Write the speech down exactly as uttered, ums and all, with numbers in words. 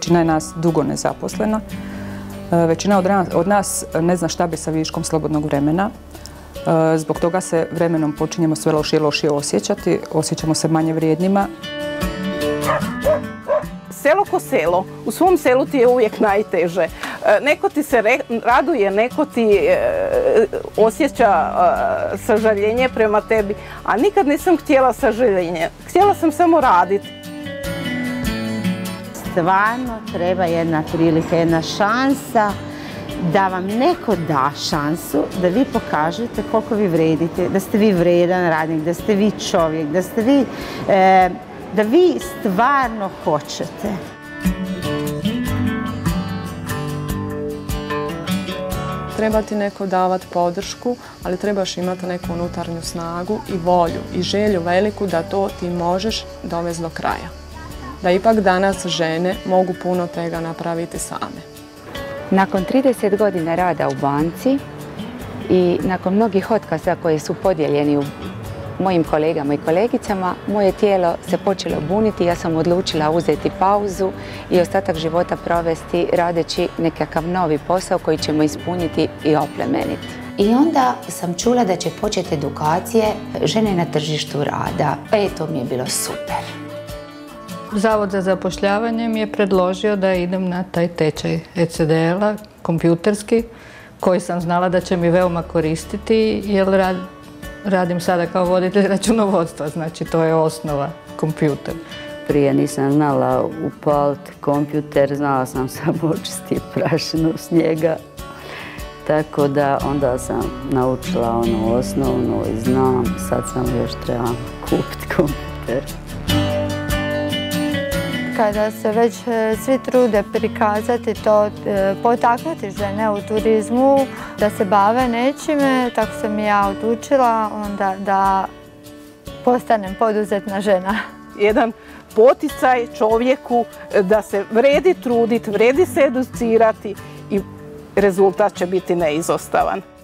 većina je nas dugo nezaposlena. Većina od nas ne zna šta bi sa viškom slobodnog vremena. Zbog toga se vremenom počinjemo sve lošije i lošije osjećati, osjećamo se manje vrijednima. Selo ko selo, u svom selu ti je uvijek najteže. Neko ti se raduje, neko ti osjeća sažaljenje prema tebi, a nikad nisam htjela sažaljenje. Htjela sam samo raditi. Stvarno treba jedna prilika, jedna šansa da vam neko da šansu da vi pokažete koliko vi vredite, da ste vi vredan radnik, da ste vi čovjek, da ste vi, e, da vi stvarno hoćete. Treba ti neko davati podršku, ali trebaš imati neku unutarnju snagu i volju i želju veliku da to ti možeš dovesti do kraja. Da ipak danas žene mogu puno toga napraviti same. Nakon trideset godina rada u banci i nakon mnogih otkaza koji su podijeljeni u mojim kolegama i kolegicama, moje tijelo se počelo buniti i ja sam odlučila uzeti pauzu i ostatak života provesti radeći nekakav novi posao koji ćemo ispuniti i oplemeniti. I onda sam čula da će početi edukacije žene na tržištu rada. E, to mi je bilo super. Zavod za zapošljavanje mi je predložio da idem na taj tečaj E C D L-a, kompjuterski, koji sam znala da će mi veoma koristiti, jer rad, radim sada kao voditelj računovodstva, znači to je osnova, kompjuter. Prije nisam znala upaliti kompjuter, znala sam samo očistiti prašinu s njega. Tako da onda sam naučila onu osnovnu i znam, sad sam još trebam kupiti kompjuter. Kada se već svi trude prikazati to, potaknuti žene u turizmu da se bave nečime, tako sam i ja odlučila onda da postanem poduzetna žena. Jedan poticaj čovjeku da se vredi truditi, vredi se educirati i rezultat će biti neizostavan.